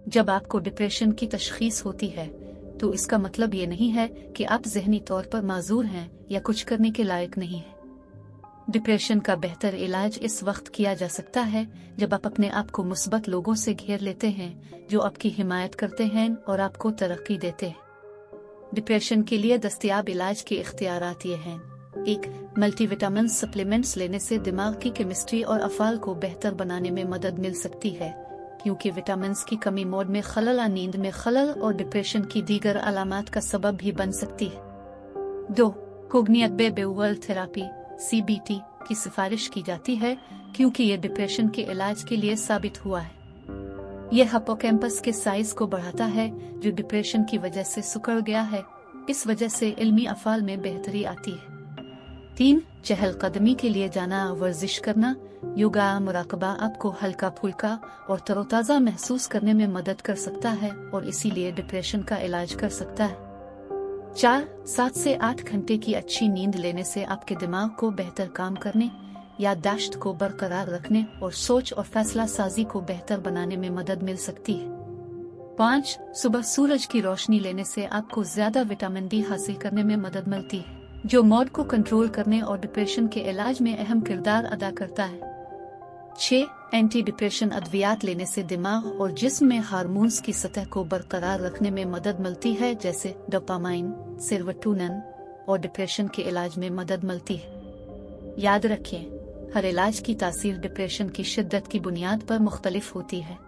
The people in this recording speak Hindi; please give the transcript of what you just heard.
जब आपको डिप्रेशन की तशखीस होती है तो इसका मतलब ये नहीं है कि आप ज़हनी तौर पर माजूर हैं या कुछ करने के लायक नहीं हैं। डिप्रेशन का बेहतर इलाज इस वक्त किया जा सकता है जब आप अपने आप को मुस्बत लोगों से घेर लेते हैं जो आपकी हिमायत करते हैं और आपको तरक्की देते हैं। डिप्रेशन के लिए दस्तयाब इलाज के इख्तियारात ये हैं। 1. मल्टीविटामिन सप्लीमेंट्स लेने से दिमाग की केमिस्ट्री और अफ़ाल को बेहतर बनाने में मदद मिल सकती है, क्योंकि विटामिन्स की कमी मूड में खलल, नींद में खलल और डिप्रेशन की दीगर अलामात का सबब भी बन सकती है। 2. कोग्निटिव बिहेवियरल थेरेपी (CBT) की सिफारिश की जाती है क्योंकि ये डिप्रेशन के इलाज के लिए साबित हुआ है। यह हिप्पोकैम्पस के साइज को बढ़ाता है जो डिप्रेशन की वजह से सिकुड़ गया है। इस वजह से इल्मी अफ़ाल में बेहतरी आती है। 3. चहलकदमी के लिए जाना, वर्जिश करना, योगा, मुराकबा आपको हल्का फुल्का और तरोताज़ा महसूस करने में मदद कर सकता है और इसीलिए डिप्रेशन का इलाज कर सकता है। 4. 7 से 8 घंटे की अच्छी नींद लेने से आपके दिमाग को बेहतर काम करने, याददाश्त को बरकरार रखने और सोच और फैसला साजी को बेहतर बनाने में मदद मिल सकती है। 5. सुबह सूरज की रोशनी लेने से आपको ज्यादा विटामिन डी हासिल करने में मदद मिलती है, जो मूड को कंट्रोल करने और डिप्रेशन के इलाज में अहम किरदार अदा करता है। 6. एंटी डिप्रेशन अद्वियात लेने से दिमाग और जिस्म में हार्मोन्स की सतह को बरकरार रखने में मदद मिलती है, जैसे डोपामाइन, सेरोटोनिन, और डिप्रेशन के इलाज में मदद मिलती है। याद रखें, हर इलाज की तासीर डिप्रेशन की शिद्दत की बुनियाद पर मुख्तलिफ होती है।